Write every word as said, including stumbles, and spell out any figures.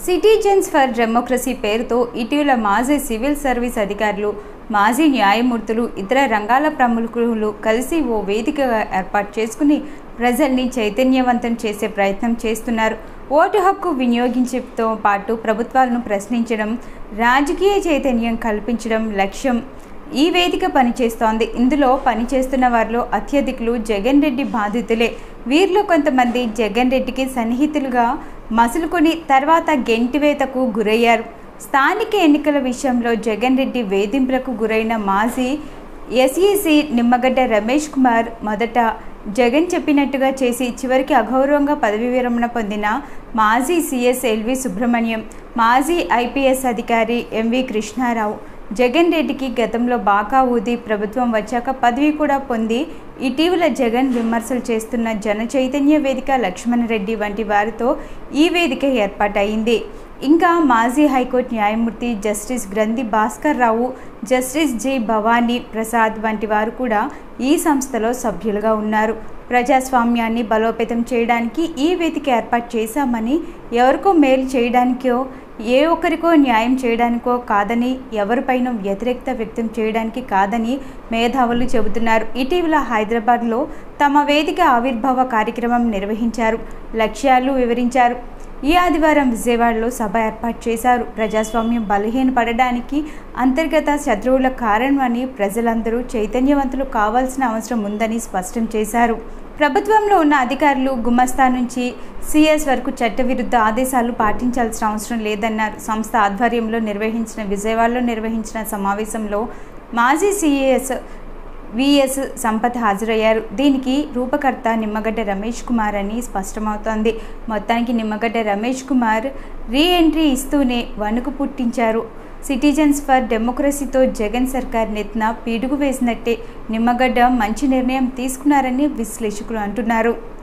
Citizens for democracy పేరుతో ఇటీవల మాజీ సివిల్ సర్వీస్ అధికారులు, మాజీ న్యాయమూర్తులు, ఇతర రంగాల ప్రముఖులు కలిసి ఓ వేదికగా ఏర్పాటు చేసుకుని ప్రజల్ని చైతన్యవంతం చేసే ప్రయత్నం చేస్తున్నారు. ఓటు హక్కు వినియోగించడంతో పాటు ప్రభుత్వాలను ప్రశ్నించడం, రాజకీయ చైతన్యం కల్పించడం లక్ష్యం ఈ వేదిక పనిచేస్తోంది. ఇందులో పనిచేస్తున్న వారిలో అత్యధికులు జగన్ రెడ్డి బాధితులే. వీరిలో కొంతమంది జగన్ రెడ్డికి సన్నిహితులుగా మసులుకొని తర్వాత గెంటివేతకు గురయ్యారు. స్థానిక ఎన్నికల విషయంలో జగన్ రెడ్డి వేధింపులకు గురైన మాజీ ఎస్ఈసి నిమ్మగడ్డ రమేష్ కుమార్ మొదట జగన్ చెప్పినట్టుగా చేసి చివరికి అగౌరవంగా పదవి విరమణ పొందిన మాజీ సిఎస్ ఎల్వి సుబ్రహ్మణ్యం, మాజీ ఐపీఎస్ అధికారి ఎంవి కృష్ణారావు జగన్ రెడ్డికి గతంలో బాగా ఊది ప్రభుత్వం వచ్చాక పదవి కూడా పొంది ఇటీవల జగన్ విమర్శలు చేస్తున్న జన చైతన్య వేదిక లక్ష్మణరెడ్డి వంటి వారితో ఈ వేదిక ఏర్పాటైంది. ఇంకా మాజీ హైకోర్టు న్యాయమూర్తి justice Granthi Bhaskar Rao, justice G Bhavani Prasad వంటి వారు కూడా ఈ సంస్థలో సభ్యులుగా ఉన్నారు. ప్రజాస్వామ్యాన్ని బలోపేతం చేయడానికి ఈ వేదిక ఏర్పాటు చేశామని, ఎవరికో మేలు చేయడానికో ఏ ఒక్కరికో న్యాయం చేయడానికో కాదని, ఎవరిపైన వ్యతిరేకత వ్యక్తం చేయడానికి కాదని మేధావులు చెబుతున్నారు. ఇటీవల హైదరాబాద్లో తమ వేదిక ఆవిర్భావ కార్యక్రమం నిర్వహించారు, లక్ష్యాలు వివరించారు. ఈ ఆదివారం విజయవాడలో సభ ఏర్పాటు చేశారు. ప్రజాస్వామ్యం బలహీనపడడానికి అంతర్గత శత్రువుల కారణమని, ప్రజలందరూ చైతన్యవంతులు కావాల్సిన అవసరం ఉందని స్పష్టం చేశారు. ప్రభుత్వంలో ఉన్న అధికారులు గుమస్తా నుంచి సిఎస్ వరకు చట్టవిరుద్ధ ఆదేశాలు పాటించాల్సిన అవసరం లేదన్నారు. సంస్థ ఆధ్వర్యంలో నిర్వహించిన విజయవాడలో నిర్వహించిన సమావేశంలో మాజీ సిఎస్ విఎస్ సంపత్ హాజరయ్యారు. దీనికి రూపకర్త నిమ్మగడ్డ రమేష్ కుమార్ అని స్పష్టమవుతోంది. మొత్తానికి నిమ్మగడ్డ రమేష్ కుమార్ రీ ఎంట్రీ ఇస్తూనే వణుకు పుట్టించారు. సిటిజన్స్ ఫర్ డెమోక్రసీతో జగన్ సర్కార్ నెత్తిన పీడుగు వేసినట్టే. నిమ్మగడ్డ మంచి నిర్ణయం తీసుకున్నారని విశ్లేషకులు అంటున్నారు.